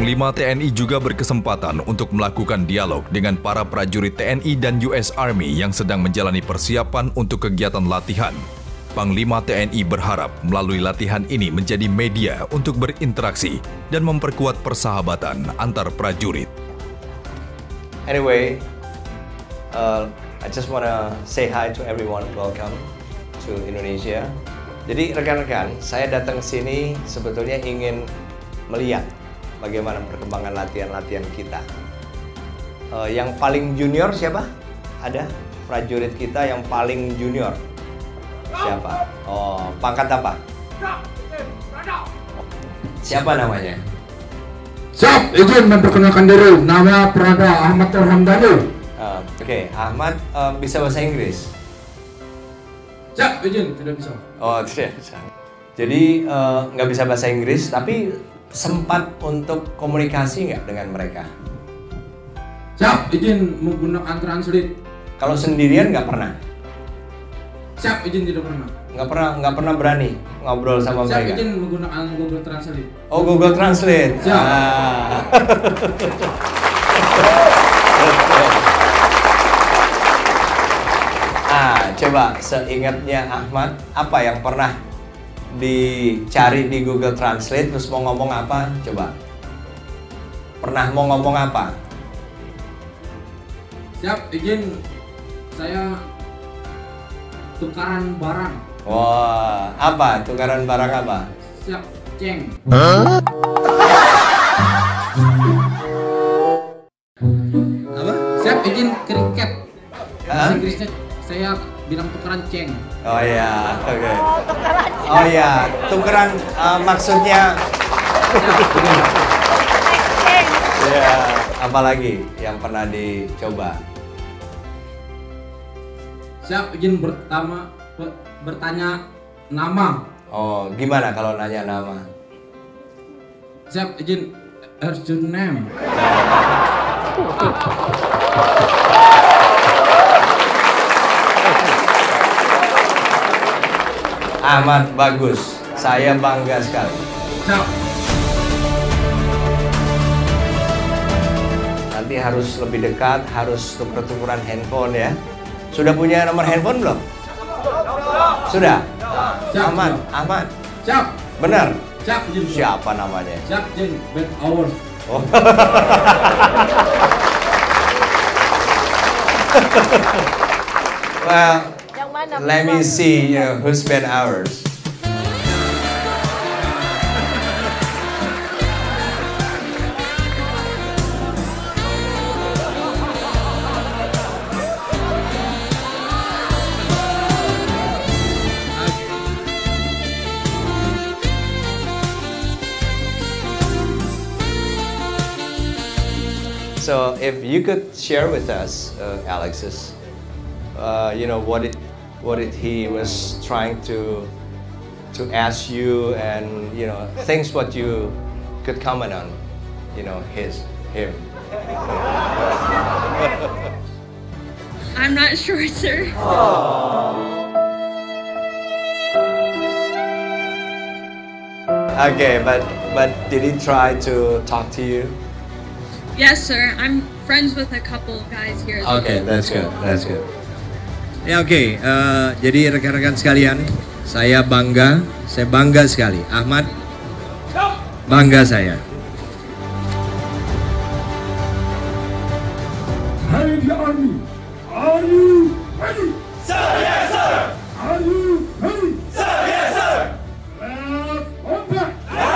Panglima TNI juga berkesempatan untuk melakukan dialog dengan para prajurit TNI dan US Army yang sedang menjalani persiapan untuk kegiatan latihan. Panglima TNI berharap melalui latihan ini menjadi media untuk berinteraksi dan memperkuat persahabatan antar prajurit. Anyway, I just wanna say hi to everyone. Welcome to Indonesia. Jadi rekan-rekan, saya datang ke sini sebetulnya ingin melihat bagaimana perkembangan latihan-latihan kita. Yang paling junior siapa? Ada prajurit kita yang paling junior. Siapa? Oh, pangkat apa? Siapa namanya? Siap, izin memperkenalkan diri. Nama Prada Ahmad Alhamdani. Oke, Ahmad bisa bahasa Inggris? Siap, izin, tidak bisa. Oh, tidak bisa. Jadi nggak bisa bahasa Inggris, tapi sempat untuk komunikasi nggak dengan mereka? Siap, izin menggunakan translate. Kalau sendirian nggak pernah? Siap, izin tidak pernah. Nggak pernah berani ngobrol sama Siap, mereka? izin menggunakan Google Translate. Oh, Google Translate. Siap. Coba seingatnya Ahmad, apa yang pernah dicari di Google Translate terus mau ngomong apa? Coba. Pernah mau ngomong apa? Siap, izin saya tukaran barang. Wah, apa? Tukaran barang apa? Siap, ceng. Apa? Siap, izin kriket. Hah? Inggrisnya saya bilang tukaran ceng. Oh ya, oke. Oh ya, tukeran maksudnya. Ya, apalagi yang pernah dicoba? Siap, izin bertanya nama. Oh, gimana kalau nanya nama? Siap, izin urgent name. Ahmad, bagus. Saya bangga sekali. Siap. Nanti harus lebih dekat, harus tuker-tukeran handphone ya. Sudah punya nomor handphone belum? Sudah? Siap, Ahmad, siap. Ahmad. Siap. Benar? Siap, izin. Siapa namanya? Siap, izin. Bad hours. Oh. Well, let me see who spent hours. So, if you could share with us, Alexis, you know what he was trying to ask you, and you know things what you could comment on, you know him. I'm not sure, sir. Okay, but did he try to talk to you? Yes, sir. I'm friends with a couple of guys here. Okay, that's good. That's good. Ya oke, jadi rekan-rekan sekalian, saya bangga sekali. Ahmad, bangga saya. Hey, the army, are you ready? Sir, yes, sir. Are you ready? Sir, yes, sir. Left contact.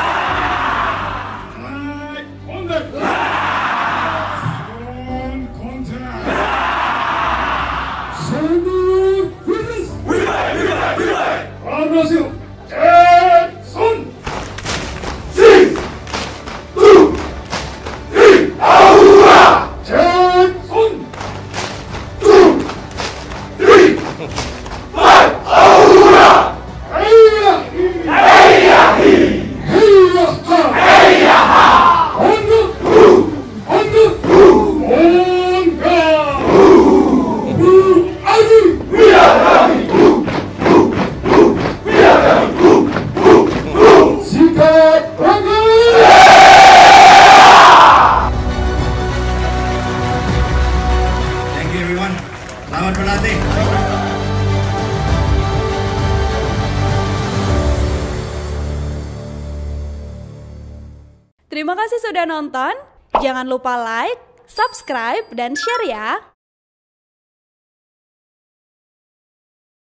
Right contact. Strong contact. Senior fitness. We From Brazil. Jackson. Six, Terima kasih sudah nonton. Jangan lupa like, subscribe, dan share ya.